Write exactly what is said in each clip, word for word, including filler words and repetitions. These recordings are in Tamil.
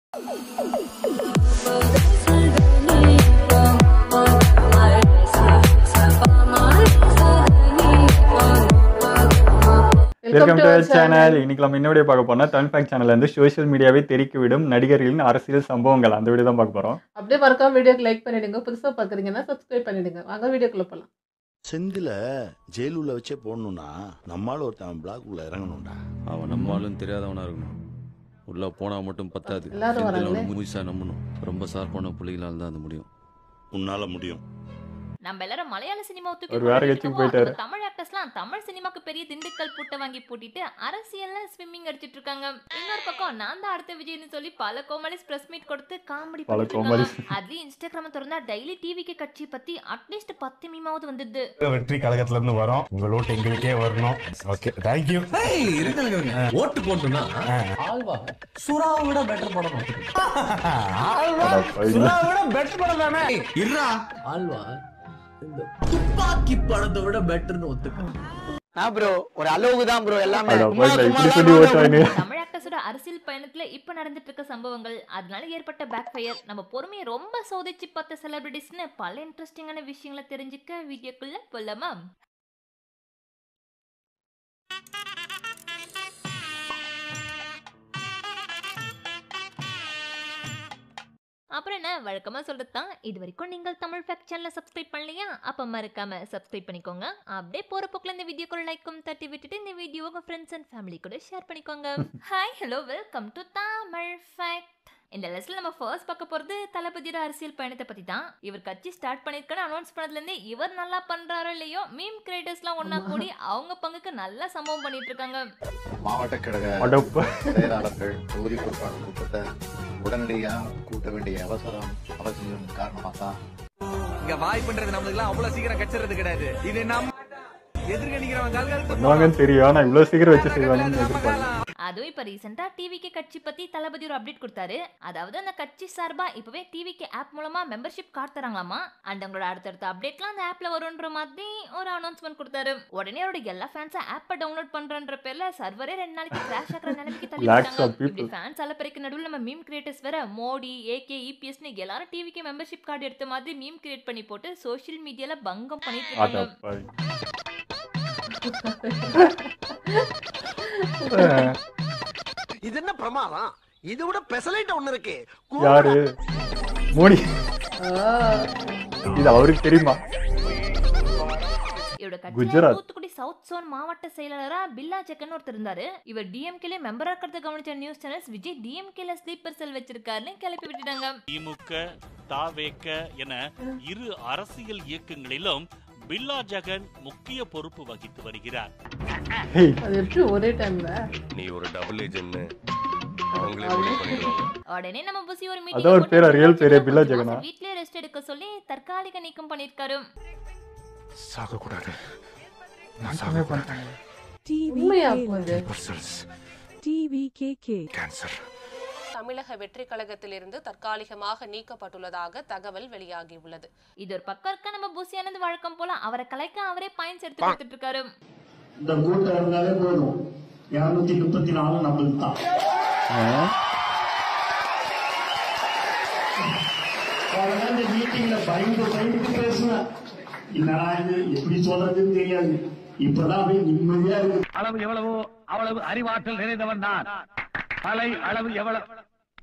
Welcome to our channel. இன்னைக்கு நம்ம என்ன வீடியோ பார்க்க போறோம்னா தமிழ் ஃபேக்ட் சேனல்ல இருந்து சோஷியல் மீடியாவை தெறிக்க விடும் நடிகர்களின் அரசியல் சம்பவங்கள் அந்த வீடியோ தான் பார்க்க போறோம். அப்படியே மறக்காம வீடியோக்கு லைக் பண்ணிடுங்க. புதுசா பாக்குறீங்கன்னா சப்ஸ்கிரைப் பண்ணிடுங்க. வாங்க வீடியோக்குள்ள போலாம். செந்தில ஜெயிலுள்ள வச்சே போடணும்னா நம்மால ஒருத்தன் பிளாக் உள்ள இறங்கணும்டா. அவன் நம்மளும் தெரியாதவனா இருக்கணும். உள்ள போனா மட்டும் பத்தாது. முழுசா நம்பணும். ரொம்ப சார்பான புள்ளிகளால் தான் அது முடியும். உன்னால முடியும். நம்ம எல்லாரும் மலையாள சினிமா ஒரு வேற கட்சிக்கு போயிட்டாரு. தமிழ் ஆக்டர்ஸ்லாம் தமிழ் சினிமாக்கு பெரிய திண்டுக்கல் பூட்டை வாங்கி போட்டிட்டு அரசியல்ல ஸ்விம்மிங் அடிச்சிட்டு இருக்காங்க. இன்னொரு பக்கம் நான் தான் அடுத்த விஜய்னு சொல்லி பல கோமாளிஸ் பிரஸ் மீட் கொடுத்து காமெடி பண்ணிட்டு இருக்காங்க. அதுலயும் இன்ஸ்டாகிராம் திறந்தா டெய்லி டிவிக்கு கட்சி பத்தி அட்லீஸ்ட் பத்து மீமாவது வந்தது. வெற்றி கழகத்துல இருந்து வரோம். உங்க ஓட்டு எங்களுக்கே வரணும். Okay thank you. ஓட்டு போட்டுனா ஆல்வா சுறாவோட பெட்டர் படம். ஆல்வா சுறாவோட பெட்டர் படம் தானே. இருடா ஆல்வா இந்த துப்பாக்கி படத்தை விட பெட்டர்னு ஒத்துக்க. நான் ப்ரோ ஒரு அளவுக்கு தான் ப்ரோ எல்லாமே. தமிழ் ஆக்டர்ஸோட அரசியல் பயணத்துல இப்ப நடந்துட்டு இருக்க சம்பவங்கள், அதனால ஏற்பட்ட பேக் ஃபயர், நம்ம பொறுமையை ரொம்ப சோதிச்சு பார்த்த செலிபிரிட்டிஸ்னு பல இன்ட்ரெஸ்டிங்கான விஷயங்களை தெரிஞ்சுக்க வீடியோக்குள்ள போலாமா? அப்புறம் என்ன வழக்கமா சொல்றதுதான். இது வரைக்கும் நீங்கள் தமிழ் ஃபேக்ட் சேனலை சப்ஸ்கிரைப் பண்ணலையா? அப்ப மறக்காம சப்ஸ்கிரைப் பண்ணிக்கோங்க. அப்படியே போற போக்குல இந்த வீடியோக்குள்ள லைக்கும் தட்டி விட்டுட்டு இந்த வீடியோ உங்க ஃப்ரெண்ட்ஸ் அண்ட் ஃபேமிலி கூட ஷேர் பண்ணிக்கோங்க. Hi hello welcome to Tamil fact. இந்த லிஸ்ட்ல நம்ம ஃபர்ஸ்ட் பார்க்க போறது தளபதியோட அரசியல் பயணத்தை பத்தி தான். இவர் கட்சி ஸ்டார்ட் பண்ணிருக்கான்னு அனௌன்ஸ் பண்ணதுல இருந்து இவர் நல்லா பண்றாரோ இல்லையோ மீம் கிரியேட்டர்ஸ் எல்லாம் ஒன்னா கூடி அவங்க பங்குக்கு நல்ல சம்பவம் பண்ணிட்டு இருக்காங்க. மாவட்ட கழக செயலாளர்கள் தொகுதி பொறுப்பாளர் கூட்டத்தை உடனடியாக கூட்ட வேண்டிய அவசரம் அவசியம் காரணமாக தான் இங்க வாய் பண்றது நம்மளுக்கு எல்லாம் அவ்வளவு சீக்கிரம் கச்சறது கிடையாது. இது நம்ம எதிர்கணிக்கிறவங்க தெரியும். ஆனா இவ்வளவு சீக்கிரம் வச்சு செய்வாங்க. அதுவும் இப்ப ரீசெண்டா டிவிக்கு கட்சி பத்தி தளபதி ஒரு அப்டேட் கொடுத்தாரு. அதாவது அந்த கட்சி சார்பா இப்பவே டிவிக்கு ஆப் மூலமா மெம்பர்ஷிப் கார்டு தராங்களாமா. அண்ட் அவங்களோட அடுத்தடுத்த அப்டேட்லாம் அந்த ஆப்ல வரும்ன்ற மாதிரி ஒரு அனௌன்ஸ்மெண்ட் கொடுத்தாரு. உடனே அவரோட எல்லா ஃபேன்ஸா ஆப்பை டவுன்லோட் பண்றன்ற பேர்ல சர்வரே ரெண்டு நாளைக்கு கிராஷ் ஆகுற நிலைமைக்கு தள்ளிட்டாங்க. இப்படி ஃபேன்ஸ் அலப்பறைக்கு நடுவில் நம்ம மீம் கிரியேட்டர்ஸ் வேற மோடி ஏகே இபிஎஸ்னு எல்லாரும் டிவிக்கு மெம்பர்ஷிப் கார்டு எடுத்த மாதிரி மீம் கிரியேட் பண்ணி போட்டு சோஷியல் மீடியால பங்கம் பண்ணிட்டு இருக்காங்க. இது என்ன பிரமாதம்? இது விட பெசலைட் ஒண்ணு இருக்கு. யாரு? மோடி. இது அவருக்கு தெரியுமா? குஜராத் தூத்துக்குடி சவுத் சோன் மாவட்ட செயலாளரா பில்லா ஜெகன் ஒருத்தர் இருந்தாரு. இவர் டிஎம்கேல மெம்பரா இருக்கிறத கவனிச்ச நியூஸ் சேனல்ஸ் விஜய் டிஎம்கேல ஸ்லீப்பர் செல் வச்சிருக்காருன்னு கிளப்பி விட்டுட்டாங்க. திமுக தாவேக என இரு அரசியல் இயக்கங்களிலும் பில்லா ஜெகன் முக்கிய பொறுப்பு வகித்து வருகிறார். அது எப்படி ஒரே டைம்ல நீ ஒரு டபுள் ஏஜென்ட் உடனே நம்ம புசி ஒரு மீட்டிங் அத ஒரு பேர் ரியல் பேர் பில்லா ஜெகனா வீட்லயே ரெஸ்ட் எடுக்க சொல்லி தற்காலிக நீக்கம் பண்ணிருக்காரு. சாக கூடாது. நான் சாக மாட்டேன். உண்மையா போகுது. டிவிகேகே கேன்சர் தமிழக வெற்றி கழகத்திலிருந்து தற்காலிகமாக நீக்கப்பட்டுள்ளதாக தகவல் வெளியாகியுள்ளது. இது ஒரு பக்கம் இருக்க நம்ம புசி ஆனந்த் வழக்கம் போல அவரை கலைக்க அவரே பாயிண்ட்ஸ் எடுத்து கொடுத்துட்டு இருக்காரு. இந்த கூட்டம் இருந்தாலே போதும். இருநூத்தி முப்பத்தி நாலு நம்மளுக்கு தான். இந்த மீட்டிங்ல பயந்து பயந்து பேசுவேன். என்னடா இது எப்படி சொல்றதுன்னு தெரியாது. இப்பதான் அப்படியே நிம்மதியா இருக்கு. அளவு எவ்வளவோ அவ்வளவு அறிவாற்றல் நிறைந்தவன் தான். அலை அளவு எவ்வளவு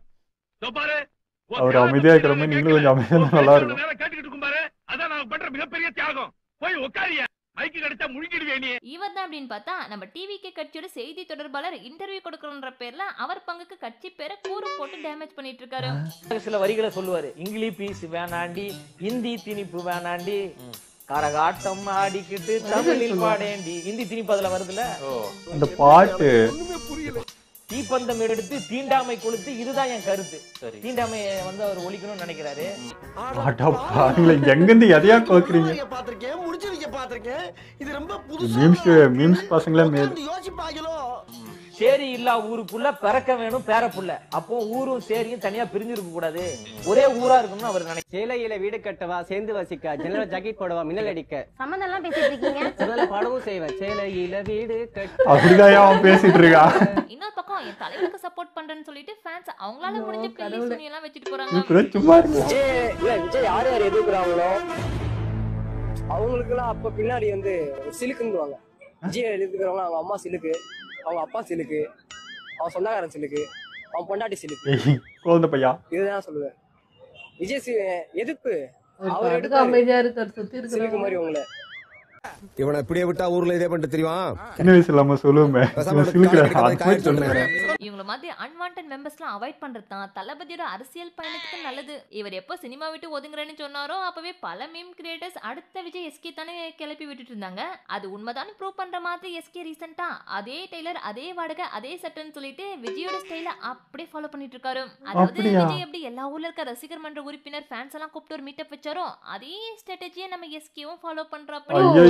அவர் அமைதியா இருக்கிற மாதிரி நீங்களும் கொஞ்சம் அமைதியா நல்லா இருக்கும். கேட்டுக்கிட்டு இருக்கும் பாரு. அதான் நான் பண்ற மிகப்பெரிய தியாகம். போய் உட்காரியா மைக்கு கிடைச்சா முழுங்கிடுவே நீ. இவர் தான் அப்படின்னு பார்த்தா நம்ம டிவிகே கட்சியோட செய்தி தொடர்பாளர் இன்டர்வியூ கொடுக்கறன்ற பேர்ல அவர் பங்குக்கு கட்சி பேரை கூறு போட்டு டேமேஜ் பண்ணிட்டு இருக்காரு. சில வரிகளை சொல்லுவாரு. இங்கிலீஷ் பீஸ் வேணாண்டி, ஹிந்தி திணிப்பு வேணாண்டி, கரகாட்டம் ஆடிக்கிட்டு தமிழில் பாடேண்டி. ஹிந்தி திணிப்பு அதுல வருதுல அந்த பாட்டு. தீப்பந்தம் எடுத்து தீண்டாமை கொளுத்து. இதுதான் என் கருத்து. தீண்டாமை வந்து அவர் ஒழிக்கணும்னு நினைக்கிறாரு. எங்கிருந்து எதையா கோக்குறீங்க? பாத்திருக்கேன், முடிச்சு வைக்க பாத்திருக்கேன். இது ரொம்ப புதுசா மீம்ஸ் மீம்ஸ் பசங்களே மேல் யோசிப்பாங்களோ. சேரி இல்லா ஊருக்குள்ள பிறக்க வேணும் பேர புள்ள. அப்போ ஊரும் சேரியும் தனியா பிரிஞ்சிருக்க கூடாது, ஒரே ஊரா இருக்கணும்னு அவர் நினைக்க. சேலையில வீடு கட்டவா, சேர்ந்து வசிக்க, ஜெனரல் ஜாக்கெட் போடவா, மின்னல் அடிக்க, சம்பந்தம் எல்லாம் பேசிட்டு இருக்கீங்க. முதல்ல பாடவும் செய்வேன். சேலையில வீடு கட்ட அப்படிதான் அவன் பேசிட்டு இருக்கா. இன்னொரு பக்கம் என் தலைவருக்கு சப்போர்ட் பண்றேன்னு சொல்லிட்டு ஃபேன்ஸ் அவங்களால முடிஞ்ச பிள்ளை சுனி எல்லாம் வச்சிட்டு போறாங்க. சும்மா இருக்கு. விஜய் விஜய் யார் யார் எதிர்க்கிறாங்களோ அவங்களுக்கு எல்லாம் அப்ப பின்னாடி வந்து சிலுக்குன்னுவாங்க. விஜய் எதிர்க்கிறவங்க அவங்க அம்மா சிலுக்கு, அவங்க அப்பா சிலுக்கு, அவன் சொந்தக்காரன் சிலுக்கு, அவன் பொண்டாட்டி சிலுக்கு, குழந்தை பையா. இதுதான் சொல்லுவேன். விஜய் சி- எதிர்ப்பு அவர் அதுக்கு எடுத்து அமைதியா இருக்காரு, சுத்தி சிலுக்கு இருக்கு மாதிரி உங்களை இவனை இப்படியே விட்டா ஊர்ல இதே பண்ணிட்டு தெரியுமா? சின்ன வயசுல நம்ம சொல்லுவோமே சொல்லுங்க. இவங்கள மாதிரி அன்வான்டட் மெம்பர்ஸ்லாம் அவாய்ட் பண்றது தான் தளபதியோட அரசியல் பயணத்துக்கு நல்லது. இவர் எப்போ சினிமா விட்டு ஒதுங்குறேன்னு சொன்னாரோ அப்பவே பல மீம் கிரியேட்டர்ஸ் அடுத்த விஜய் எஸ்கே தானே கிளப்பி விட்டுட்டு இருந்தாங்க. அது உண்மைதான் ப்ரூவ் பண்ற மாதிரி எஸ்கே ரீசெண்டா அதே டெய்லர் அதே வாடகை அதே சட்டன் சொல்லிட்டு விஜயோட ஸ்டைல அப்படியே ஃபாலோ பண்ணிட்டு இருக்காரு. அதாவது அப்படியா? விஜய் எப்படி எல்லா ஊர்ல இருக்க ரசிகர் மன்ற உறுப்பினர் ஃபேன்ஸ் எல்லாம் கூப்பிட்டு ஒரு மீட்டப் வச்சாரோ அதே ஸ்ட்ராட்டஜியை நம்ம எஸ்கேவும் ஃபாலோ பண்றப்ப ஐயோ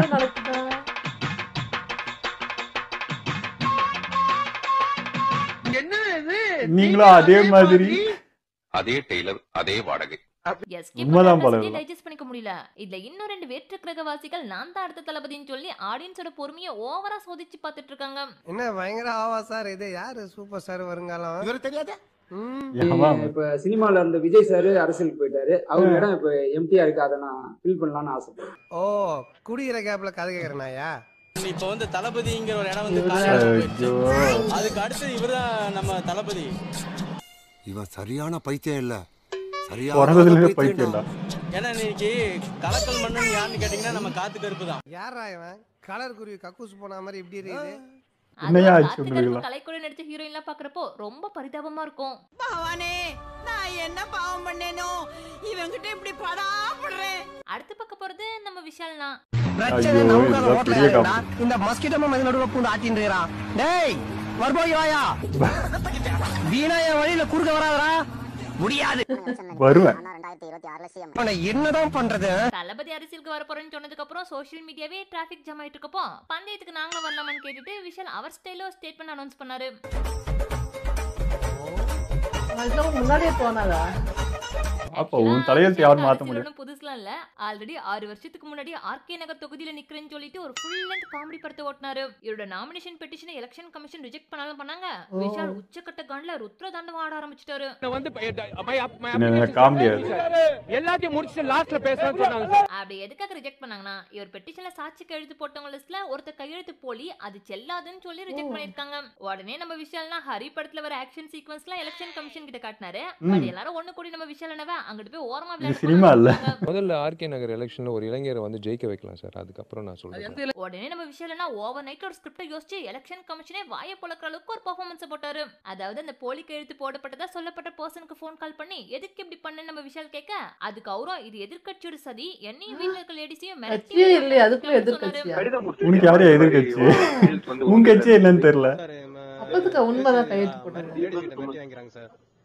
நீங்களும் அதே மாதிரி அதே டெய்லர் அதே வாடகை உண்மைதான் போல. டைஜஸ்ட் பண்ணிக்க முடியல. இதுல இன்னும் ரெண்டு வேற்று கிரகவாசிகள் நான் தான் அடுத்த தளபதின்னு சொல்லி ஆடியன்ஸோட பொறுமையை ஓவரா சோதிச்சு பார்த்துட்டு இருக்காங்க. என்ன பயங்கர ஆவா சார், இது யாரு சூப்பர் ஸ்டார் வருங்காலம் இவருக்கு தெரியாத? இப்ப சினிமால இருந்த விஜய் சார் அரசியலுக்கு போயிட்டாரு, அவர் இடம் இப்ப எம்டியா இருக்கு, அதை நான் ஃபில் பண்ணலாம்னு ஆசைப்படுறேன். ஓ குடிக்கிற கேப்ல கதை கேக்குறனாயா? இப்ப வந்து தளபதிங்கிற ஒரு இடம் வந்து அதுக்கு அடுத்து இவர்தான் நம்ம தளபதி. இவன் சரியான பைத்தியம் இல்ல, சரியான பைத்தியம். ஏன்னா இன்னைக்கு கலக்கல் மன்னன் யாருன்னு கேட்டீங்கன்னா நம்ம காத்து கருப்பு தான். யாரா இவன் கலர் குருவி கக்கூஸ் போன மாதிரி இப்படி இருக்குது? கலைக்கூட நடிச்ச ஹீரோயின்லாம் பாக்குறப்போ ரொம்ப பரிதாபமா இருக்கும். பவானே நான் என்ன பாவம் பண்ணேனோ இவங்கிட்ட இப்படி படாப்படுறேன். அடுத்து பார்க்க போறது நம்ம விஷால்னா. பிரச்சனை நமக்கான ரோட்ல இருக்குடா, இந்த மஸ்கிட்டோ மருந்து நடுவுல பூந்து ஆட்டின்றான். டேய் வரபோய் வாயா, வீணாய வழியில குறுக்க வராதடா, முடியாது வருவேன். என்னதான் பண்றது? தளபதி அரசியலுக்கு வர போறேன்னு சொன்னதுக்கு அப்புறம் சோஷியல் மீடியாவே டிராபிக் ஜாம் ஆயிட்டு இருக்கப்போ பந்தயத்துக்கு நாங்களும் வரலாமான்னு கேட்டுட்டு விஷால் அவர் ஸ்டைல ஸ்டேட்மெண்ட் அனௌன்ஸ் பண்ணாரு. முன்னாடியே போனாதா? அப்போ உன் தலையெழுத்து யாரும் மாத்த முடியும்? புதுசுலாம் இல்ல, ஆல்ரெடி ஆறு வருஷத்துக்கு முன்னாடி ஆர்கே நகர் தொகுதியில நிக்கிறேன்னு சொல்லிட்டு ஒரு ஃபுல் லென்த் காமெடி படத்தை ஓட்டினாரு. இவரோட நாமினேஷன் பெட்டிஷனை எலெக்ஷன் கமிஷன் ரிஜெக்ட் பண்ணாலும் பண்ணாங்க. விஷால் உச்சக்கட்ட காண்ல ருத்ர தாண்டவம் ஆட ஆரம்பிச்சிட்டாரு. எல்லாத்தையும் முடிச்சு லாஸ்ட்ல பேசலாம்னு சொன்னாங்க. அப்படி எதுக்காக ரிஜெக்ட் பண்ணாங்கன்னா இவர் பெட்டிஷன்ல சாட்சிக்கு எழுத்து போட்டவங்க லிஸ்ட்ல ஒருத்தர் கையெழுத்து போலி அது செல்லாதுன்னு சொல்லி ரிஜெக்ட் பண்ணிருக்காங்க. உடனே நம்ம விஷால்னா ஹரி படத்துல வர ஆக்ஷன் சீக்வன்ஸ்லாம் எலெக்ஷன் கமிஷன் கிட்ட காட்டினாரு. பட் எல்லாரும் ஒண்ணு கூடி நம்ம விஷால் என்னவா அங்கிட்டு போய் ஓரமா சினிமா இல்ல. முதல்ல ஆர்கே நகர் எலெக்ஷன்ல ஒரு இளைஞரை வந்து ஜெயிக்க வைக்கலாம் சார், அதுக்கப்புறம் நான் சொல்றேன். உடனே நம்ம விஷயம்னா ஓவர் நைட் ஒரு ஸ்கிரிப்ட் யோசிச்சு எலெக்ஷன் கமிஷனே வாயை பொளக்குற அளவுக்கு ஒரு பெர்ஃபார்மன்ஸ் போட்டாரு. அதாவது அந்த போலி கையெழுத்து போடப்பட்டதா சொல்லப்பட்ட பர்சனுக்கு ஃபோன் கால் பண்ணி எதுக்கு இப்படி பண்ண நம்ம விஷால் கேட்க அதுக்கு அவரும் இது எதிர்க்கட்சியோட சதி, என்னையும் வீட்ல இருக்க லேடிஸையும் மிரட்டி இல்ல அதுக்குள்ள எதிர்க்கட்சியா? உனக்கு யாரு எதிர்க்கட்சி? உன் கட்சி என்னன்னு தெரியல. அப்பதுக்கு உண்மைதான் கையெழுத்து போட்டாங்க.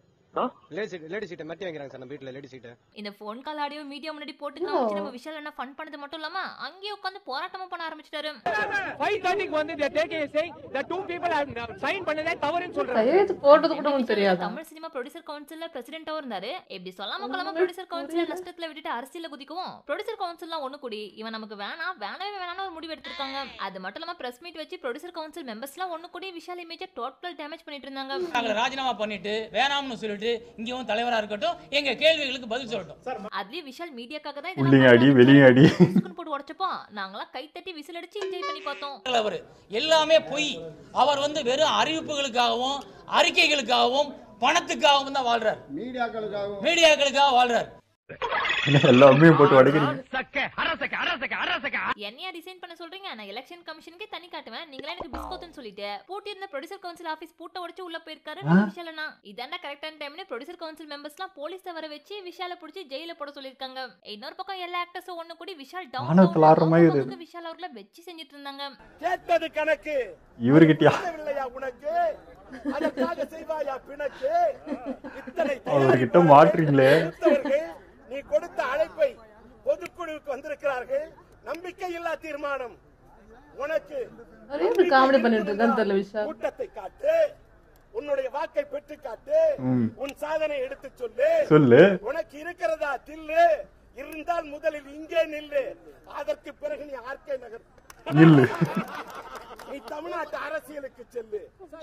இந்த போன் கால் ஆடியோ மீடியா முன்னாடி போட்டு காமிச்சு நம்ம விஷால் என்ன ஃபன் பண்ணது மட்டும் இல்லாம அங்கேயே உட்கார்ந்து போராட்டமும் பண்ண ஆரம்பிச்சிட்டாரு. ஃபைவ் தேர்ட்டி க்கு வந்து they take a saying the two people have sign பண்ணதே தவறுன்னு சொல்றாங்க. கையெழுத்து போடுறது கூட உங்களுக்கு தெரியாது. தமிழ் சினிமா ப்ரொடியூசர் கவுன்சில்ல பிரசிடென்ட்டா இருந்தாரு. இப்படி சொல்லாம கொள்ளாம ப்ரொடியூசர் கவுன்சில் நஷ்டத்துல விட்டுட்டு அரசியல்ல குதிக்கவும் ப்ரொடியூசர் கவுன்சில்லாம் ஒண்ணு கூடி இவன் நமக்கு வேணா வேணவே வேணாம்னு ஒரு முடிவு எடுத்திருக்காங்க. அது மட்டும் இல்லாம பிரஸ் மீட் வச்சு ப்ரொடியூசர் கவுன்சில் மெம்பர்ஸ்லாம் ஒண்ணு கூடி விஷால் இமேஜை டோட்டல் டேமேஜ் பண்ணிட்டு இருந்தாங்க. நாங்க ராஜினாமா பண்ணிட்டு வேணாம்னு சொல்லிட்டு இங்கேயும் தலைவரா இருக்கட்டும், எங்க கேள்விகளுக்கு பதில் சொல்லட்டும். அதுலயே விஷால் மீடியாக்காக தான் உள்ளே அடி வெளியே அடி போட்டு உடைச்சப்போ நாங்களாம் கை தட்டி விசில் அடிச்சு என்ஜாய் பண்ணி பார்த்தோம். அவர் எல்லாமே பொய். அவர் வந்து வெறும் அறிவிப்புகளுக்காகவும் அறிக்கைகளுக்காகவும் பணத்துக்காகவும் தான் வாழ்றார். மீடியாக்களுக்காகவும் மீடியாக்களுக்காக வாழ்றார். எல்லாமே போட்டு உடைக்கிறீங்க. என்னையா டிசைன் பண்ண சொல்றீங்க? நான் எலெக்ஷன் கமிஷனுக்கு தனி காட்டுவேன், நீங்களே எனக்கு பிஸ்கோட்னு சொல்லிட்டு பூட்டி இருந்த ப்ரொடியூசர் கவுன்சில் ஆபீஸ் பூட்ட உடைச்சு உள்ள போயிருக்காரு விஷாலனா. இதாண்டா கரெக்டான டைம்னு ப்ரொடியூசர் கவுன்சில் மெம்பர்ஸ்லாம் போலீஸை வர வச்சு விஷால புடிச்சு ஜெயில போட சொல்லிருக்காங்க. இன்னொரு பக்கம் எல்லா ஆக்டர்ஸும் ஒண்ணு கூடி விஷால் டவுன் டவுன் விஷால் அவர்களை வெச்சு செஞ்சிட்டு இருந்தாங்க. கேட்டது கணக்கு இவர்கிட்டயா உனக்கு அதற்காக செய்வாயா பிணக்கு? இத்தனை அவர்கிட்ட மாட்றீங்களே. நீ கொடுத்த அழைப்பை பொதுக்குழுவுக்கு வந்திருக்கிறார்கள். நம்பிக்கை இல்லா தீர்மானம் உனக்கு நிறைய பேர் காமெடி பண்ணிட்டு இருக்கான்னு தெரியல விஷால். கூட்டத்தை காட்டு, உன்னுடைய வாக்கை பெற்று காட்டு, ம். உன் சாதனை எடுத்து சொல்லு. சொல்லு. உனக்கு இருக்கிறதா தில்லு? இருந்தால் முதலில் இங்கே நில்லு, அதற்கு பிறகு நீ ஆர்கே நகர் நில்லு. நீ தமிழ்நாட்டு அரசியலுக்கு செல்லு.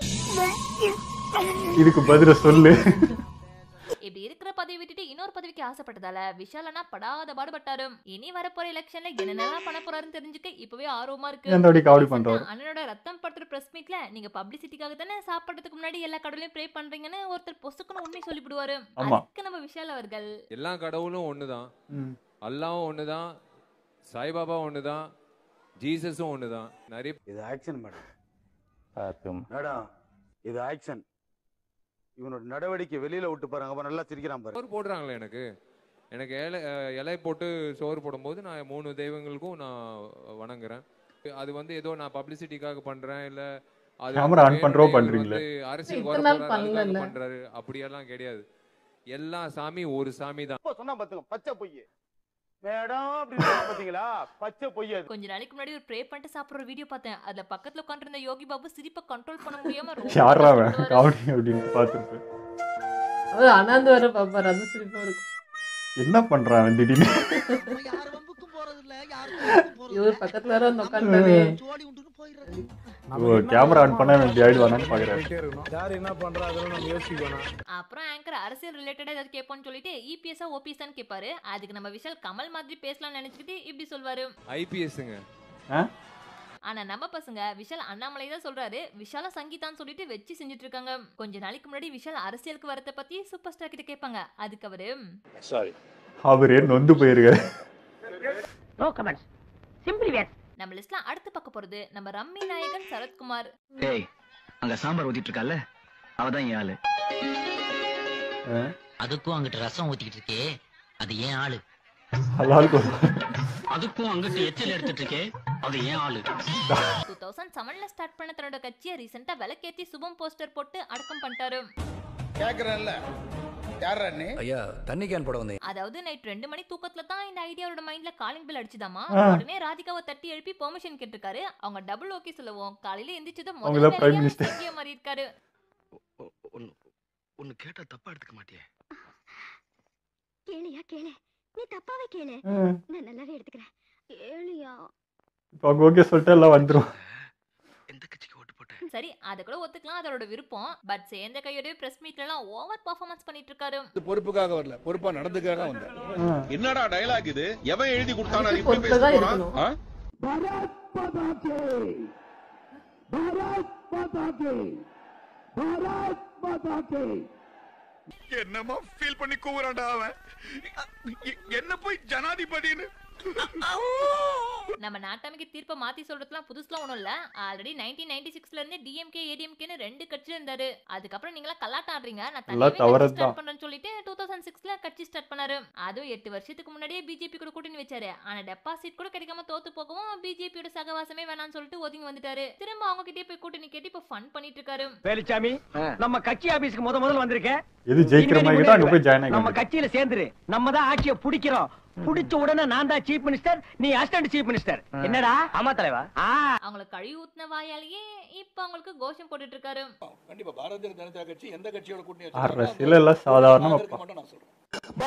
இதுக்கு பதில சொல்லு. இப்படி இருக்கிற பதவி விட்டுட்டு இன்னொரு பதவிக்கு ஆசைப்பட்டதால விஷால் அண்ணா படாத பாடுபட்டாரு. இனி வரப்போற எலெக்ஷன்ல என்னென்னலாம் பண்ண போறாருன்னு தெரிஞ்சுக்க இப்பவே ஆர்வமா இருக்கு. எந்த வடி காமெடி பண்றாரு? அண்ணனோட ரத்தம் படுற பிரஸ் மீட்ல நீங்க பப்ளிசிட்டிக்காக தானே சாப்பிடுறதுக்கு முன்னாடி எல்லா கடவுளையும் ப்ரே பண்றீங்கன்னு ஒருத்தர் பொசுக்குன்னு உண்மை சொல்லிவிடுவாரு. அதுக்கு நம்ம விஷால் அவர்கள் எல்லா கடவுளும் ஒண்ணுதான், அல்லாவும் ஒண்ணுதான், சாய்பாபா ஒண்ணுதான், ஜீசஸும் ஒண்ணுதான். நிறைய இது ஆக்ஷன் மேடம். மேடம் இது ஆக்ஷன். இவனோட நடவடிக்கை வெளியில விட்டு பாருங்க, அப்ப நல்லா சிரிக்கிறான் பாரு. சோறு போடுறாங்களே எனக்கு எனக்கு இலை இலை போட்டு சோறு போடும்போது நான் மூணு தெய்வங்களுக்கும் நான் வணங்குறேன். அது வந்து ஏதோ நான் பப்ளிசிட்டிக்காக பண்றேன் இல்ல அது கேமரா ஆன் பண்றோ பண்றீங்களே, அரசியல் வரப்போறாரு பண்றாரு அப்படியெல்லாம் கிடையாது. எல்லா சாமி ஒரு சாமி தான். சொன்னா பாத்துங்க பச்சை பொய் மேடம் அப்படி பாத்தீங்களா, பச்சை பொய். கொஞ்ச நாளைக்கு முன்னாடி ஒரு ப்ரே பண்ணிட்டு சாப்பிடுற வீடியோ பார்த்தேன். அதுல பக்கத்துல உட்கார்ந்திருந்த யோகி பாபு சிரிப்பை கண்ட்ரோல் பண்ண முடியாம யாரா அவன் காமெடி அப்படின்னு பார்த்துட்டு அது அனந்த் வர பாப்பாரு, அது சிரிப்பா இருக்கும். என்ன பண்றான் திடீர்னு? இவர் பக்கத்துல வர வந்து உட்கார்ந்தானே. ஓ கேமரா ஆன் பண்ண வேண்டிய ஆயிடுவானான்னு பாக்குறேன். யார் என்ன பண்றா அதெல்லாம் நம்ம யோசிக்கணும். அப்புறம் ஆங்கர் அரசியல் ரிலேட்டடா ஏதாவது கேட்போம்னு சொல்லிட்டு இபிஎஸ்ஆ ஓபிஎஸ்ஆன்னு கேட்பாரு. அதுக்கு நம்ம விஷால் கமல் மாதிரி பேசலாம்னு நினைச்சிட்டு இப்படி சொல்வாரு, ஐபிஎஸ்ங்க. ஆனா நம்ம பசங்க விஷால் அண்ணாமலை தான் சொல்றாரு, விஷால சங்கீதான்னு சொல்லிட்டு வச்சு செஞ்சுட்டு இருக்காங்க. கொஞ்ச நாளைக்கு முன்னாடி விஷால் அரசியலுக்கு வரத பத்தி சூப்பர் ஸ்டார் கிட்ட கேட்பாங்க. அதுக்கு அவரு சாரி அவரே நொந்து போயிருக்காரு. No comments simply wait. நம்ம லிஸ்ட்ல அடுத்து பார்க்க போறது நம்ம ரம்மி நாயகன் சரத்குமார். டேய் அங்க சாம்பார் ஊத்திட்டு இருக்கல்ல, அவதான் என் ஆளு. அதுக்கும் அங்கிட்ட ரசம் ஊத்திக்கிட்டு இருக்கே, அது ஏன் ஆளு. அதுக்கும் அங்கிட்ட எச்சல் எடுத்துட்டு இருக்கே, அது ஏன் ஆளு. ரெண்டாயிரத்து ஏழுல ஸ்டார்ட் பண்ண தன்னோட கட்சியை ரீசெண்டா விலக்கேத்தி சுபம் போஸ்டர் போட்டு அடக்கம் பண்ணிட்டாரு. கேக்குறேன்ல யாரா நீ? ஐயா தண்ணி கேன் போட வந்தேன். அதாவது நைட் ரெண்டு மணி தூக்கத்துல தான் இந்த ஐடியாவோட மைண்ட்ல காலிங் பெல் அடிச்சுதாமா. ஆ. உடனே ராதிகாவை தட்டி எழுப்பி பெர்மிஷன் கேட்டிருக்காரு. அவங்க டபுள் ஓகே சொல்லவும் காலையில எந்திரிச்சதும் அவங்கள முதல்ல Prime வேலையா Minister. சிக்கிய மாதிரி இருக்காரு. ஒன்னு கேட்டா தப்பா எடுத்துக்க மாட்டியே. கேளியா கேளு, நீ தப்பாவே கேளு, ஆ. நான் நல்லாவே எடுத்துக்கிறேன். கேளியா. இப்போ அவங்க ஓகே சொல்லிட்டு எல்லாம் வந்துரும். சரி அத கூட ஒத்துக்கலாம், அதோட விருப்பம். பட் சேர்ந்த கையோட பிரஸ் மீட்ல எல்லாம் ஓவர் பெர்ஃபார்மன்ஸ் பண்ணிட்டு இருக்காரு. பொறுப்புக்காக வரல, பொறுப்பா நடந்துக்காக வந்தேன். என்னடா டயலாக் இது? எவன் எழுதி கொடுத்தானே அது இப்படி பொறுப்புல தான் பேச போறான்? இருக்கணும். ஆ? भारत माता के भारत माता के भारत माता के என்னமா ஃபீல் பண்ணி கூவுறான்டா அவன். எ- என்ன போய் ஜனாதிபதின்னு நம்ம நாட்டாமைக்கு தீர்ப்பை மாத்தி சொல்றதுலாம் புதுசுலாம் ஒண்ணும் இல்ல. ஆல்ரெடி நைன்டீன் நைன்டி சிக்ஸ்ல இருந்து டிஎம்கே ஏடிஎம்கேன்னு ரெண்டு கட்சியில இருந்தாரு. அதுக்கப்புறம் நீங்களா கலாட்டம் ஆடுறீங்க, நான் எல்லாம் தனியாவே கட்சி தவறுதான். ஸ்டார்ட் பண்றேன்னு சொல்லிட்டு டூ தௌசண்ட் சிக்ஸ்ல கட்சி ஸ்டார்ட் பண்ணாரு. அதுவும் எட்டு வருஷத்துக்கு முன்னாடியே பிஜேபி கூட கூட்டணி வச்சாரு. ஆனா டெபாசிட் கூட கிடைக்காம தோத்து போகவும் பிஜேபியோட சகவாசமே வேணாம்னு சொல்லிட்டு ஒதுங்கி வந்துட்டாரு. திரும்ப அவங்க கிட்டே போய் கூட்டணி கேட்டு இப்ப ஃபன் பண்ணிட்டு இருக்காரு. வேலுச்சாமி நம்ம கட்சி ஆபீஸ்க்கு முத முதல்ல வந்திருக்கேன். எது ஜெயிக்கிற மாதிரி இருக்கோ அங்க போய் ஜாயின் நம்ம ஆகி கட்சியில சேர்ந்துரு, நம்ம தான் ஆட்சியை பிடிக்கிறோம். புடிச்ச உடனே நான் தான் சீஃப் மினிஸ்டர், நீ அசிஸ்டன்ட் சீஃப் மினிஸ்டர். என்னடா? ஆமா தலைவா. அவங்களை கழுவி ஊத்துன வாயாலேயே இப்ப அவங்களுக்கு கோஷம் போட்டுட்டு இருக்காரு. கண்டிப்பா பாரதிய ஜனதா கட்சி எந்த கட்சியோட கூட்டணி அரசியல் எல்லாம் சாதாரணமா மட்டும் நான் சொல்றேன்.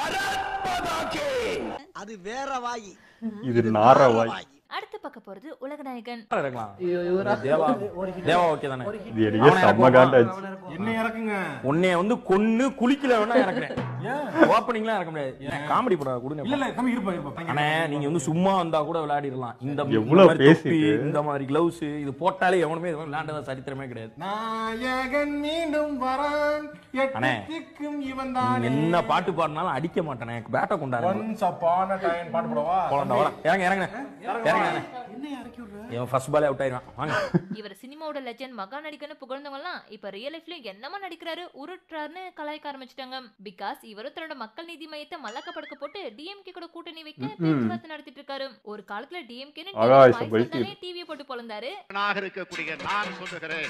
அது வேற வாயி, இது நாரவாய். அடுத்து பார்க்க போறது உலகநாயகன். ஐயோ இவரா? தேவா தேவா ஓகே தானே? இது எனக்கு செம்ம காண்டாச்சு. என்ன இறக்குங்க? உன்னைய வந்து கொன்னு குளிக்கல வேணா இறக்குறேன். ஓப்பனிங்லாம் இறக்க முடியாது. காமெடி படம் கொடுங்க. இல்ல இல்ல தம்பி இருப்பா இருப்பா. அண்ணே நீங்க வந்து சும்மா வந்தா கூட விளையாடிடலாம். இந்த எவ்வளவு மாதிரி பேசிட்டு. தொப்பி, இந்த மாதிரி கிளவுஸ் இது போட்டாலே எவனுமே இது மாதிரி விளையாண்டதா சரித்திரமே கிடையாது. நாயகன் மீண்டும் வரான் அண்ணே எட்டுக்கும் இவன் நீங்க என்ன பாட்டு பாடினாலும் அடிக்க மாட்டேனே. பேட்டை கொண்டாரு. Once upon a time பாட்டு போடவா? போடா வர. இறங்க இறங்க இறங்க. இவன் ஃபர்ஸ்ட் பாலே அவுட் ஆயிடுவான். வாங்க. இவர் சினிமாவோட லெஜெண்ட் மகா நடிகன்னு புகழ்ந்தவங்க எல்லாம் இப்ப ரியல் லைஃப்ல என்னமா நடிக்கிறாரு உருட்டுறாருன்னு கலாய்க்க ஆரம்பிச்சிட்டாங்க. பிகாஸ் இவரும் தன்னோட மக்கள் நீதி மையத்தை மல்லக்க படுக்க போட்டு டிஎம்கே கூட கூட்டணி வைக்க பேச்சுவார்த்தை நடத்திட்டு இருக்காரு. ஒரு காலத்துல டிஎம்கேன்னு டிவியை போட்டு பொழந்தாரு. நாக இருக்கக்கூடிய நான் சொல்லுகிறேன்,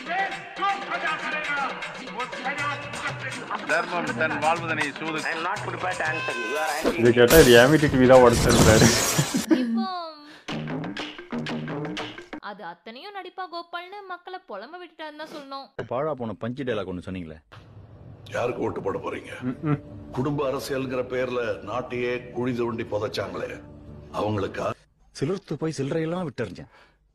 தர்மம் தன் வாழ்வதனை சூது. I am not prepared to answer you. You are angry. இது கேட்டா இது ஏமிடி டிவி தான் உடச்சிருந்தாரு. இப்போ அது அத்தனையும் நடிப்பா கோபால்னு மக்களை புலம்ப விட்டுட்டாருன்னு தான் சொல்லணும். பாழா போன பஞ்சு டைலாக் ஒன்று சொன்னீங்களே, யாருக்கு ஓட்டு போட போறீங்க? குடும்ப அரசியல்ங்கிற பேர்ல நாட்டையே குழி தோண்டி புதைச்சாங்களே அவங்களுக்கா? சிலர்த்து போய் சில்லறையெல்லாம் விட்டுறிஞ்சேன்.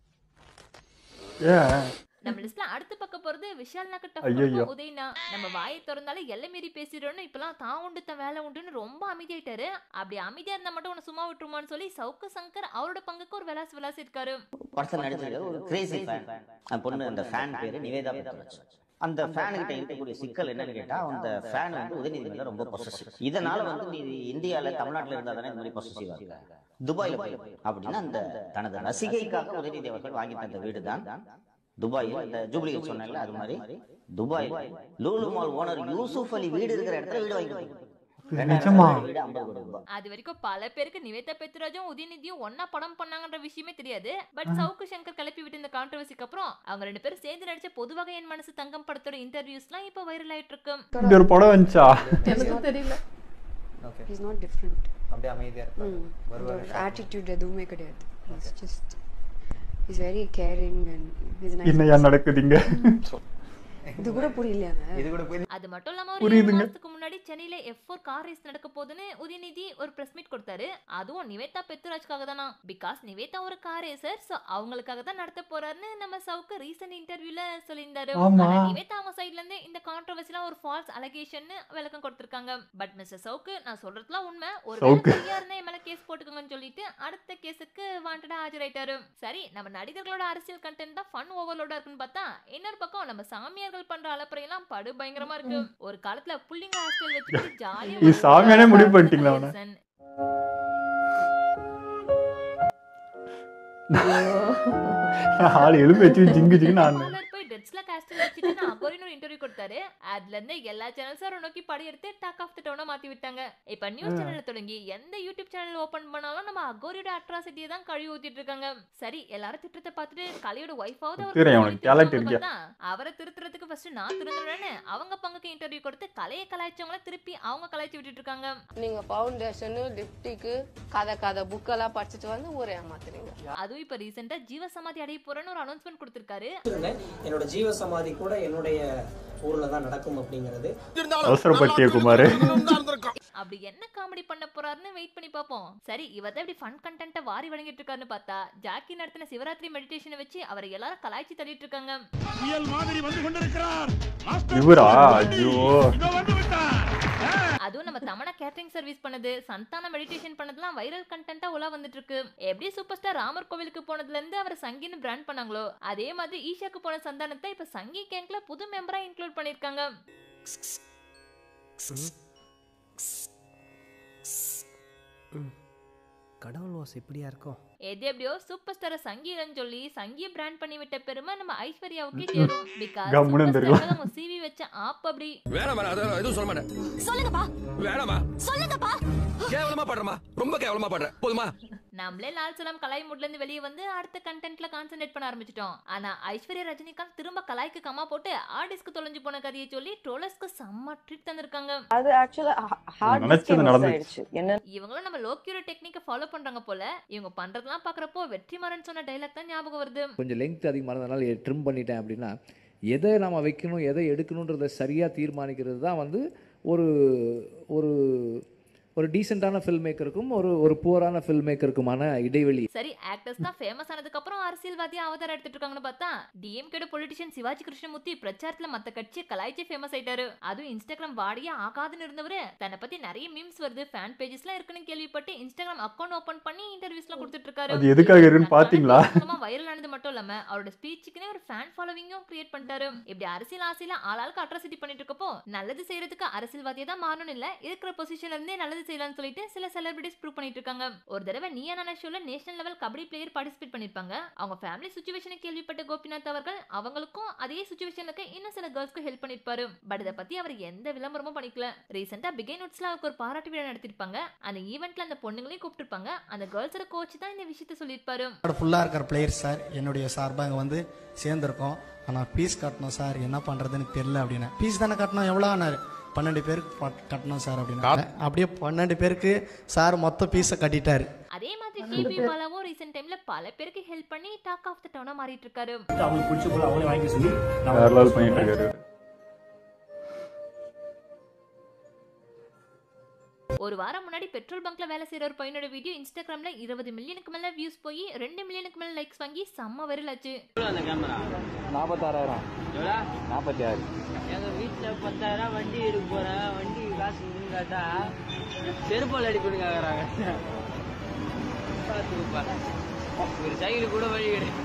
நம்ம லிஸ்ட்ல அடுத்து பக்கம் போறது விஷால் ஐயையோ. நக்கட்ட உதயனா. நம்ம வாயை திறந்தாலே எல்லை மீறி பேசிடுறோம்னு இப்பெல்லாம் தான் உண்டு தன் வேலை உண்டுன்னு ரொம்ப அமைதியாயிட்டாரு. அப்படி அமைதியா இருந்தா மட்டும் உன்னை சும்மா விட்டுருமான்னு சொல்லி சவுக்கு சங்கர் அவரோட பங்குக்கு ஒரு விளாசி விளாசி இருக்காரு. படத்தில் நடிச்சிருக்காரு ஒரு கிரேசி ஃபேன். அந்த பொண்ணு, அந்த ஃபேன் பேரு நிவேதா பெத்ராஜ். அந்த ஃபேனுக்கிட்ட இருக்கக்கூடிய சிக்கல் என்னன்னு கேட்டா, அந்த ஃபேன் வந்து உதயநிதி மேல ரொம்ப பொசசிவ். இதனால வந்து நீ இந்தியால தமிழ்நாட்டில் இருந்தா தானே இந்த மாதிரி பொசசிவா இருக்க, துபாயில போய் அப்படின்னா அந்த தனது ரசிகைக்காக உதயநிதி அவர்கள் வாங்கி தந்த வீடு தான் துபாயில். இந்த ஜூப்ளி சொன்னால அது மாதிரி துபாயில் லூலு மால் ஓனர் யூசுப் அலி வீடு இருக்கிற இடத்துல வீடு வாங்கி அது வரைக்கும் பல பேருக்கு நிவேதா பெத்ராஜும் உதயநிதியும் ஒன்னா படம் பண்ணாங்கன்ற விஷயமே தெரியாது. பட் சவுக்கு சங்கர் கிளப்பி விட்டு இந்த கான்ட்ரோவர்சிக்கு அப்புறம் அவங்க ரெண்டு பேரும் சேர்ந்து நடிச்ச பொதுவாக என் மனசு தங்கம் படத்தோட இன்டர்வியூஸ்லாம் இப்ப வைரல் ஆயிட்டு இருக்கு. இந்த ஒரு படம் வந்துச்சா எனக்கு தெரியல. Okay. He's not different. அப்படியே அமைதியா இருப்பாரு. ஒரு attitude எதுவுமே கிடையாது. He's just he's very caring and he's nice. என்ன நடக்குதுங்க? இது கூட புரியலையாங்க? இது கூட புரியல. அது மட்டும் இல்லாம ஒரு ஏழு மாசத்துக்கு முன்னாடி சென்னையில எஃப் ஃபோர் கார் ரேஸ் நடக்க போகுதுன்னு உதயநிதி ஒரு பிரஸ் மீட் கொடுத்தாரு. அதுவும் நிவேதா பெத்ராஜ்காக தானா. பிகாஸ் நிவேதா ஒரு கார் ரேசர், சோ அவங்களுக்காக தான் நடத்த போறாருன்னு நம்ம சவுக்கு ரீசன்ட் இன்டர்வியூல சொல்லியிருந்தாரு. ஆனா நிவேதா அவங்க சைடுல இருந்து இந்த கான்ட்ரோவர்சிலாம் ஒரு ஃபால்ஸ் அலிகேஷன் விளக்கம் கொடுத்திருக்காங்க. பட் மிஸ்டர் சவுக்கு, நான் சொல்றதுலாம் உண்மை. ஒரு யாருன்னா மேல கேஸ் போட்டுக்கோங்கன்னு சொல்லிட்டு அடுத்த கேஸுக்கு வாண்டடா ஆஜராயிட்டாரு. சரி, நம்ம நடிகர்களோட அரசியல் கண்டென்ட் தான் ஃபன் ஓவர்லோடா இருக்குன்னு பார்த்தா, இன்னொரு பக்கம் நம்ம சாமியார் பண்ற அலப்பறையெல்லாம் படு பயங்கரமா இருக்கு. ஒரு காலத்துல புள்ளிங்க ஹாஸ்டல் வச்சுட்டு ஜாலியா இது சாமியானே முடிவு பண்ணிட்டீங்களா அவன? ஆளு எலும்பு வச்சு ஜிங்கு ஜிங்கு நான் போய் டெட்ஸ்ல காஸ்டல் வச்சிட்டு நான் அகோரின் ஒரு இன்டர்வியூ கொடுத்தாரு. அதுல இருந்து எல்லா சேனல்ஸும் நோக்கி படி எடுத்து டாக் ஆஃப் தி டவுனா மாத்தி விட்டாங்க. இப்ப நியூஸ் சேனல்ல தொடங்கி எந்த யூடியூப் சேனல் ஓபன் பண்ணாலும் நம்ம அகோரியோட அட்ராசிட்டியை தான் கழுவி ஊத்திட்டு இருக்காங்க. சரி, எல்லாரும் திட்டத்தை பார்த்துட்டு கலையோட வைஃபாவது அவரை திருத்துறதுக்கு ஃபர்ஸ்ட் நான் திருந்துறேன்னு அவங்க பங்குக்கு இன்டர்வியூ கொடுத்து கலையை கலாய்ச்சவங்கள திருப்பி அவங்க கலாய்ச்சி விட்டுட்டு இருக்காங்க. நீங்க ஃபவுண்டேஷன் லிப்டிக்கு கதை கதை புக்கெல்லாம் படிச்சுட்டு வந்து ஊரே ஏமாத்துறீங்க. அதுவும் இப்ப ரீசெண்டா ஜீவ சமாதி அடைய போறேன்னு ஒரு அனௌன்ஸ்மெண்ட் கொடுத்திருக்காரு. என்னோட ஜீவ சமாதி கூட என்னுடைய ஊர்ல தான் நடக்கும் அப்படிங்கிறது. அவசரப்பட்டிய குமார் அப்படி என்ன காமெடி பண்ண போறாருன்னு வெயிட் பண்ணி பாப்போம். சரி, இவர் தான் இப்படி ஃபன் கண்டென்ட்ட வாரி வழங்கிட்டு இருக்காருன்னு பார்த்தா, ஜாக்கி நடத்தின சிவராத்திரி மெடிடேஷனை வச்சு அவரை எல்லாரும் கலாய்ச்சி தள்ளிட்டு இருக்காங்க. புயல் மாதிரி வந்து கொண்டிருக்கிறார். இவரா? ஐயோ, அதுவும் நம்ம தமனா கேட்டரிங் சர்வீஸ் பண்ணது, சந்தான மெடிடேஷன் பண்ணதெல்லாம் வைரல் கண்டென்ட்டா உலா வந்துட்டு இருக்கு. எப்படி சூப்பர் ஸ்டார் ராமர் கோவிலுக்கு போனதுல இருந்து அவரை சங்கின்னு பிராண்ட் பண்ணாங்களோ, அதே மாதிரி ஈஷாக்கு போன சந்தானத்தை இப்ப சங்கி கேங்க்ல புது மெம்பரா இன்க்ளூட் பண்ணிருக்காங்க. கடவுள் வாஸ் எப்படியா இருக்கும்? எது எப்படியோ சூப்பர் ஸ்டார சங்கீரன் சொல்லி சங்கிய பிராண்ட் பண்ணி விட்ட பெருமை நம்ம ஐஸ்வர்யாவுக்கு சேரும். பிகாஸ் அவங்க சிவி வச்ச ஆப் அப்படி. வேணாம் வேணாம், அத எதுவும் சொல்ல மாட்டேன். சொல்லுங்கப்பா. வேணாமா? சொல்லுங்கப்பா. கேவலமா பண்றமா, ரொம்ப கேவலமா பண்ற. போதுமா? நம்மளே லால் சலாம் கலாய் மூட்ல இருந்து வெளியே வந்து அடுத்த கண்டென்ட்ல கான்சென்ட்ரேட் பண்ண ஆரம்பிச்சிட்டோம். ஆனா ஐஸ்வர்யா ரஜினிகாந்த் திரும்ப கலாய்க்கு கமா போட்டு ஆர்டிஸ்க்கு தொலைஞ்சு போன கதையை சொல்லி ட்ரோலர்ஸ்க்கு செம்ம ட்ரீட் தந்திருக்காங்க. அது ஆக்சுவலா ஹார்ட் நடந்துச்சு. என்ன இவங்களும் நம்ம லோக்கியூர டெக்னிக்கை ஃபாலோ பண்றாங்க போல. இவங்க பண்றதெல்லாம் பாக்குறப்போ வெற்றிமாறன் சொன்ன டைலாக் தான் ஞாபகம் வருது. கொஞ்சம் லெங்த் அதிகமாக இருந்ததுனால ட்ரிம் பண்ணிட்டேன் அப்படின்னா, எதை நம்ம வைக்கணும் எதை எடுக்கணுன்றதை சரியா தீர்மானிக்கிறது தான் வந்து ஒரு ஒரு ஒரு டீசென்ட்டான ஃபில்ம் மேக்கருக்கும் ஒரு ஒரு புவரான ஃபில்ம் மேக்கருக்குமான இடைவெளி. சரி, ஆக்டர்ஸ் தான் ஃபேமஸ் ஆனதுக்கு அப்புறம் அரசியல்வாதியா அவதாரம் எடுத்துட்டு இருக்காங்கன்னு பார்த்தா, டிஎம்கேட பொலிட்டிஷியன் சிவாஜி கிருஷ்ணமூர்த்தி பிரச்சாரத்துல மத்த கட்சி கலாய்ச்சி ஃபேமஸ் ஆயிட்டாரு. அதுவும் இன்ஸ்டாகிராம் வாடியா ஆகாதுன்னு இருந்தவரு தன்னை பத்தி நிறைய மீம்ஸ் வருது, ஃபேன் பேஜஸ்லாம் இருக்குன்னு கேள்விப்பட்டு இன்ஸ்டாகிராம் அக்கௌண்ட் ஓபன் பண்ணி இன்டர்வியூஸ்லாம் கொடுத்துட்டு இருக்காரு. அது எதுக்காக இருக்குன்னு பாத்தீங்களா? வைரல் ஆனது மட்டும் இல்லாம அவரோட ஸ்பீச்சுக்குனே ஒரு ஃபேன் ஃபாலோவிங்கும் கிரியேட் பண்ணிட்டாரு. இப்படி அரசியல் ஆசையில ஆளாளுக்கு அட்ராசிட்டி பண்ணிட்டு இருக்கப்போ, நல்லது செய்யறதுக்கு அரசியல்வாதியா தான் மாறணும் இல்ல, இருக்கிற பொசிஷன்ல இருந்தே நல்லது செய்யலாம்னு சொல்லிட்டு சில செலிபிரிட்டிஸ் ப்ரூவ் பண்ணிட்டு இருக்காங்க. ஒரு தடவை நீயா நானா ஷோல national level kabaddi player participate பண்ணிருப்பாங்க. அவங்க ஃபேமிலி சிச்சுவேஷனை கேள்விப்பட்ட கோபிநாத் அவர்கள் அவங்களுக்கும் அதே சிச்சுவேஷனுக்கு இன்னும் சில கேர்ள்ஸ்க்கு ஹெல்ப் பண்ணிருப்பாரு. பட் இதை பத்தி அவர் எந்த விளம்பரமும் பண்ணிக்கல. ரீசெண்டா பிகைன் உட்ஸ்ல அவருக்கு ஒரு பாராட்டு விழா நடத்திருப்பாங்க. அந்த ஈவென்ட்ல அந்த பொண்ணுங்களையும் கூப்பிட்டுருப்பாங்க. அந்த கேர்ள்ஸோட கோச் தான் இந்த விஷயத்தை சொல்லியிருப்பாரு. ஃபுல்லா இருக்கிற பிளேயர் சார் என்னுடைய சார்பா இங்க வந்து சேர்ந்திருக்கோம். ஆனா பீஸ் கட்டணும் சார், என்ன பண்றதுன்னு தெரியல அப்படின்னு. பீஸ் தானே கட்டணும், எவ்வளவு ஆனாரு? பன்னெண்டு பேருக்கு ப- கட்டணும் சார் அப்படின்னா அப்படியே பன்னெண்டு பேருக்கு சார் மொத்த பீஸை கட்டிட்டாரு. அதே மாதிரி டிபி பாலாவும் ரீசெண்ட் டைம்ல பல பேருக்கு ஹெல்ப் பண்ணி டாக் ஆஃப் த டவுனா மாறிட்டு இருக்காரு. அவங்களுக்கு பிடிச்ச போல அவங்களே வாங்கி சொல்லி வேற லெவல் பண்ணிட்டு இருக்காரு. ஒரு வாரம் முன்னாடி பெட்ரோல் பங்க்ல வேலை செய்யற ஒரு பையனோட வீடியோ இன்ஸ்டாகிராம்ல இருபது மில்லியனுக்கு மேல வியூஸ் போய் ரெண்டு மில்லியனுக்கு மேல லைக்ஸ் வாங்கி செம்ம வைரல் ஆச்சு. நாற்பத்தாறாயிரம் நாற்பத்தி ஆறு எங்க வீட்டுல பத்தாயிரம் வண்டி எடுக்க போறேன், வண்டி காசு கேட்டா செருப்பால் அடிப்பேன்னு கேக்குறாங்க. ஒரு சைக்கிள் கூட வழி கிடையாது.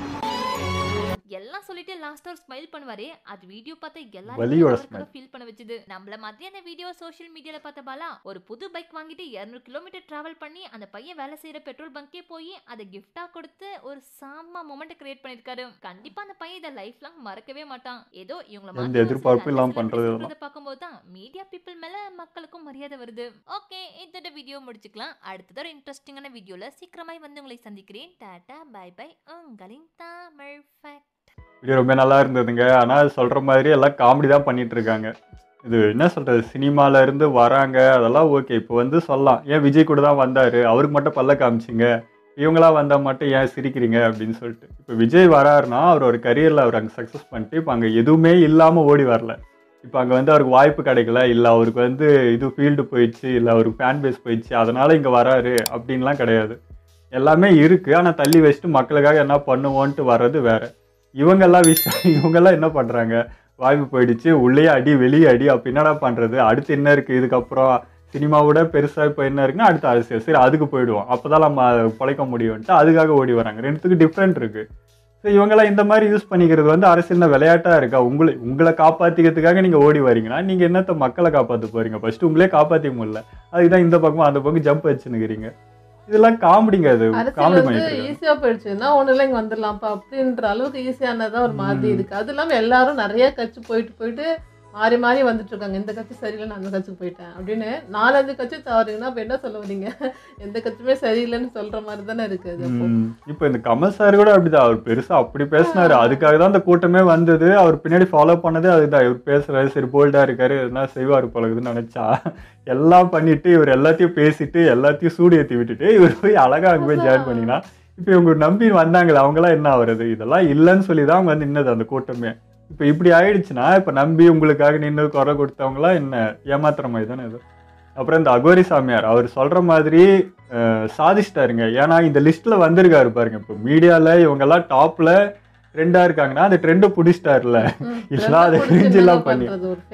எல்லாம் சொல்லிட்டு லாஸ்ட் ஒரு ஸ்மைல் பண்ணுவாரு. அது வீடியோ பார்த்து வலியோட எல்லாரும் ஃபீல் பண்ண வச்சது. நம்மள மாதிரி அந்த வீடியோ சோஷியல் மீடியால பார்த்த பாலா ஒரு புது பைக் வாங்கிட்டு இருநூறு கிலோமீட்டர் டிராவல் பண்ணி அந்த பையன் வேலை செய்யற பெட்ரோல் பங்கே போய் அதை கிஃப்டா கொடுத்து ஒரு சாம மொமெண்ட் கிரியேட் பண்ணிருக்காரு. கண்டிப்பா அந்த பையன் இதை லைஃப் லாங் மறக்கவே மாட்டான். ஏதோ இவங்கள எந்த எதிர்பார்ப்பும் இல்லாம பண்றது பார்க்கும்போது தான் மீடியா பீப்புள் மேல மக்களுக்கும் மரியாதை வருது. ஓகே, இதோட வீடியோ முடிச்சுக்கலாம். அடுத்தது ஒரு இன்ட்ரெஸ்டிங்கான வீடியோல சீக்கிரமாய் வந்து உங்களை சந்திக்கிறேன். Tata bye bye. உங்களின் தமிழ் ஃபேக்ட். வீடியோ ரொம்ப நல்லா இருந்ததுங்க. ஆனால் சொல்கிற மாதிரி எல்லாம் காமெடி தான் பண்ணிட்டு இருக்காங்க. இது என்ன சொல்கிறது, சினிமால இருந்து வராங்க அதெல்லாம் ஓகே. இப்போ வந்து சொல்லலாம், ஏன் விஜய் கூட தான் வந்தார், அவருக்கு மட்டும் பல்ல காமிச்சிங்க, இவங்களாம் வந்தால் மட்டும் ஏன் சிரிக்கிறீங்க அப்படின்னு சொல்லிட்டு. இப்போ விஜய் வராருன்னா அவர் ஒரு கரியரில் அவர் அங்கே சக்ஸஸ் பண்ணிட்டு இப்போ அங்கே எதுவுமே இல்லாமல் ஓடி வரல. இப்போ அங்கே வந்து அவருக்கு வாய்ப்பு கிடைக்கல, இல்லை அவருக்கு வந்து இது ஃபீல்டு போயிடுச்சு, இல்லை அவருக்கு ஃபேன் பேஸ் போயிடுச்சு, அதனால் இங்கே வராரு அப்படின்லாம் கிடையாது. எல்லாமே இருக்குது. ஆனால் தள்ளி வச்சுட்டு மக்களுக்காக என்ன பண்ணுவோன்ட்டு வர்றது வேறு. இவங்கெல்லாம் விஷயம் இவங்கெல்லாம் என்ன பண்ணுறாங்க, வாய்ப்பு போயிடுச்சு, உள்ளே அடி வெளியே அடி, அப்போ என்னடா பண்ணுறது, அடுத்து என்ன இருக்குது, இதுக்கப்புறம் சினிமாவோட பெருசாக இப்போ என்ன இருக்குன்னா அடுத்து அரசியல், சரி அதுக்கு போயிடுவோம், அப்போ தான் நம்ம பிழைக்க முடியும்ன்ட்டு அதுக்காக ஓடி வராங்க. ரெண்டுத்துக்கு டிஃப்ரெண்ட் இருக்குது. ஸோ இவங்கெல்லாம் இந்த மாதிரி யூஸ் பண்ணிக்கிறது வந்து அரசியல் விளையாட்டாக இருக்கா? உங்களை உங்களை காப்பாற்றிக்கிறதுக்காக நீங்கள் ஓடி வரீங்கன்னா நீங்கள் என்னத்தை மக்களை காப்பாற்ற போகிறீங்க? ஃபஸ்ட்டு உங்களே காப்பாற்றிக்க முடியல, அதுக்கு தான் இந்த பக்கம் அந்த பக்கம் ஜம்ப் வச்சுன்னுக்கிறீங்க. இதெல்லாம் காமெடிங்க. அது காமெடி பண்ணிட்டு ஈஸியா போயிடுச்சுன்னா ஒண்ணுல இங்க வந்துடலாம்ப்பா அப்படின்ற அளவுக்கு ஈஸியானதான் ஒரு மாதிரி இருக்கு. அது இல்லாம எல்லாரும் நிறைய கட்சி போயிட்டு போயிட்டு மாறி மாறி வந்துட்டு இருக்காங்க. இந்த கட்சி சரியில்லைன்னு அந்த கட்சிக்கு போயிட்டேன் அப்படின்னு நாலஞ்சு கட்சி தவறீங்கன்னா அப்ப என்ன சொல்ல வரீங்க? எந்த கட்சியுமே சரியில்லைன்னு சொல்ற மாதிரி தானே இருக்கு. இப்போ இந்த கமல் சார் கூட அப்படிதான், அவர் பெருசா அப்படி பேசினாரு, அதுக்காக தான் அந்த கூட்டமே வந்தது. அவர் பின்னாடி ஃபாலோ பண்ணது அதுதான். இவர் பேசுறாரு, சரி போல்டா இருக்காரு, எதுனா செய்வாரு பழகுதுன்னு நினைச்சா எல்லாம் பண்ணிட்டு இவர் எல்லாத்தையும் பேசிட்டு எல்லாத்தையும் சூடு ஏற்றி விட்டுட்டு இவர் போய் அழகா அங்கே போய் ஜாயின் பண்ணினா இப்போ இவங்க நம்பி வந்தாங்களே அவங்களாம் என்ன ஆகுறது? இதெல்லாம் இல்லைன்னு சொல்லி தான் அவங்க வந்து நின்னது அந்த கூட்டமே. இப்போ இப்படி ஆயிடுச்சுன்னா இப்போ நம்பி உங்களுக்காக நின்று குறை கொடுத்தவங்களாம் என்ன ஏமாத்துற மாதிரி தானே இது. அப்புறம் இந்த அகோரி சாமியார் அவர் சொல்ற மாதிரி சாதிச்சிட்டாருங்க. ஏன்னா இந்த லிஸ்ட்ல வந்திருக்காரு பாருங்க. இப்போ மீடியால இவங்கெல்லாம் டாப்ல ட்ரெண்டா இருக்காங்கன்னா அந்த ட்ரெண்டை பிடிச்சிட்டாருல, இல்ல அதை கிரிஞ்செல்லாம் பண்ணி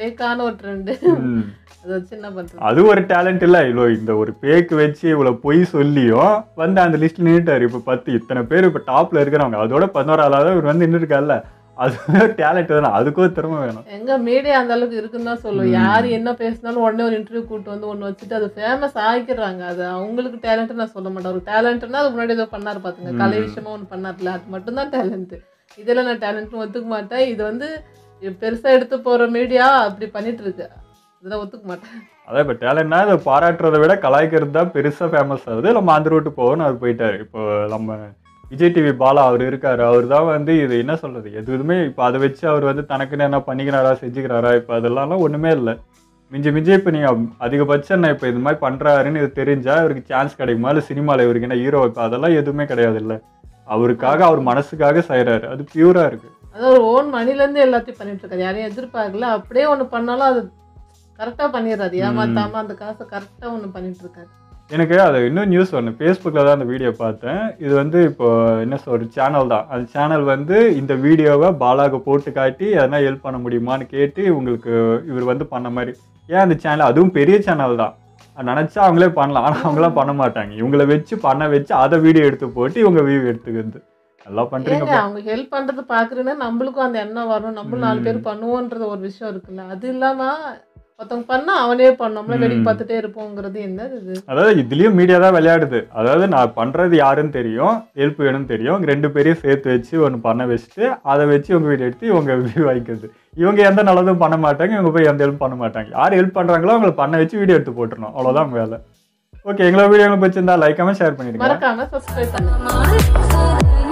அது ஒரு டேலண்ட் இல்ல. இவ்வளோ இந்த ஒரு பேக்கு வச்சு இவ்வளவு பொய் சொல்லியும் வந்து அந்த லிஸ்ட்ல நின்றுட்டாரு. இப்போ பத்து இத்தனை பேர் இப்போ டாப்ல இருக்கிறவங்க, அதோட பதினோராளாவது இவர் வந்து நின்று இருக்காருல்ல, அது டேலண்ட் தானே, அதுக்கும் திறமை வேணும். எங்க மீடியா அந்த அளவுக்கு இருக்குன்னு தான் சொல்லுவோம். யாரு என்ன பேசினாலும் உடனே ஒரு இன்டர்வியூ கூட்டு வந்து ஒன்று வச்சுட்டு அது ஃபேமஸ் ஆகிக்கிறாங்க. அது அவங்களுக்கு டேலண்ட் நான் சொல்ல மாட்டேன். ஒரு டேலண்ட்னா அது முன்னாடி ஏதோ பண்ணாரு பாத்துங்க, கலை விஷயமா ஒன்று பண்ணார்ல, அது மட்டும்தான் டேலண்ட். இதெல்லாம் நான் டேலண்ட்னு ஒத்துக்க மாட்டேன். இது வந்து பெருசா எடுத்து போற மீடியா அப்படி பண்ணிட்டு இருக்கு, இதெல்லாம் ஒத்துக்க மாட்டேன். அதான் இப்போ டேலண்ட்னா இதை பாராட்டுறதை விட கலாய்க்கிறது தான் பெருசாக ஃபேமஸ் ஆகுது. நம்ம அந்த ரூட்டு போகணும், அவர் போயிட்டாரு. இப்போ நம்ம விஜய் டிவி பாலா அவர் இருக்காரு, அவர் தான் வந்து இது என்ன சொல்றது எதுவுமே இப்போ அதை வச்சு அவர் வந்து தனக்குன்னு என்ன பண்ணிக்கிறாரா செஞ்சுக்கிறாரா? இப்போ அதெல்லாம் ஒன்றுமே இல்லை. மிஞ்சி மிஞ்சி இப்போ நீங்கள் அதிகபட்சம் நான் இப்போ இது மாதிரி பண்ணுறாருன்னு இது தெரிஞ்சால் இவருக்கு சான்ஸ் கிடைக்குமா? இல்லை சினிமாவில் இவருக்கு என்ன ஹீரோ? இப்போ அதெல்லாம் எதுவுமே கிடையாது. இல்லை, அவருக்காக அவர் மனசுக்காக செய்கிறாரு, அது பியூராக இருக்குது. அதாவது ஒரு ஓன் மணிலேருந்து எல்லாத்தையும் பண்ணிட்டு இருக்காரு, யாரையும் எதிர்பார்க்கல. அப்படியே ஒன்று பண்ணாலும் அது கரெக்டாக பண்ணிடுறாரு, ஏமாத்தாம அந்த காசை கரெக்டாக ஒன்று பண்ணிட்டு இருக்காரு. எனக்கு அது இன்னும் நியூஸ் ஒன்று ஃபேஸ்புக்கில் தான் அந்த வீடியோ பார்த்தேன். இது வந்து இப்போ என்ன சொல் ஒரு சேனல் தான், அந்த சேனல் வந்து இந்த வீடியோவை பாலாக போட்டு காட்டி எதனா ஹெல்ப் பண்ண முடியுமான்னு கேட்டு உங்களுக்கு இவர் வந்து பண்ண மாதிரி. ஏன் அந்த சேனல் அதுவும் பெரிய சேனல் தான், நினச்சா அவங்களே பண்ணலாம், ஆனால் அவங்களாம் பண்ண மாட்டாங்க. இவங்கள வச்சு பண்ண வச்சு அதை வீடியோ எடுத்து போட்டு இவங்க வியூ எடுத்துக்கிறது நல்லா பண்றீங்க. அவங்க ஹெல்ப் பண்றது பாக்குறேன்னா நம்மளுக்கும் அந்த எண்ணம் வரும், நம்மளும் நாலு பேர் பண்ணுவோன்றது ஒரு விஷயம் இருக்குல்ல. அது இல்லாம ஒருத்தவங்க பண்ணா அவனே பண்ணோம்ல வேடிக்கை பார்த்துட்டே இருப்போங்கிறது என்னது இது? அதாவது இதுலயும் மீடியா தான் விளையாடுது. அதாவது நான் பண்றது யாருன்னு தெரியும், ஹெல்ப் வேணும்னு தெரியும், ரெண்டு பேரையும் சேர்த்து வச்சு ஒன்று பண்ண வச்சுட்டு அதை வச்சு இவங்க வீடியோ எடுத்து இவங்க வியூ வாங்கிக்கிறது. இவங்க எந்த நல்லதும் பண்ண மாட்டாங்க, இவங்க போய் எந்த ஹெல்ப் பண்ண மாட்டாங்க. யார் ஹெல்ப் பண்றாங்களோ அவங்களை பண்ண வச்சு வீடியோ எடுத்து போட்டுருணும், அவ்வளவுதான் வேலை. ஓகே, எங்களோட வீடியோ பிடிச்சிருந்தா லைக் கமெண்ட் ஷேர் பண்ணிடுங்க, மறக்காம சப்ஸ்கிரைப் பண்ணுங்க.